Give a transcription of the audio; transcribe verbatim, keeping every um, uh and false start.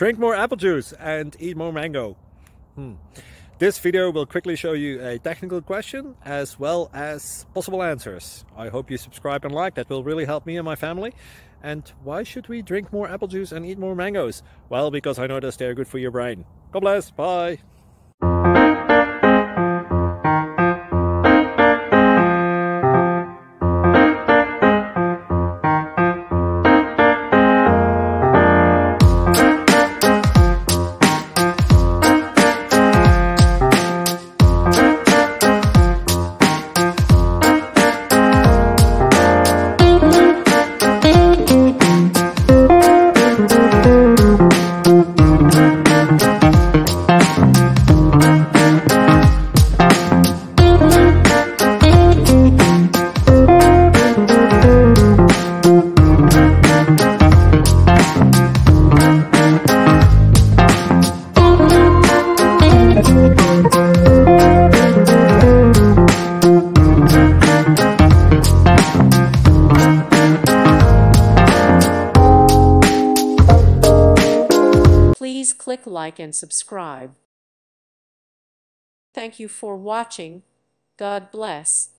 Drink more apple juice and eat more mango. Hmm. This video will quickly show you a technical question as well as possible answers. I hope you subscribe and like, that will really help me and my family. And why should we drink more apple juice and eat more mangoes? Well, because I noticed they're good for your brain. God bless, bye! Please click like and subscribe. Thank you for watching. God bless.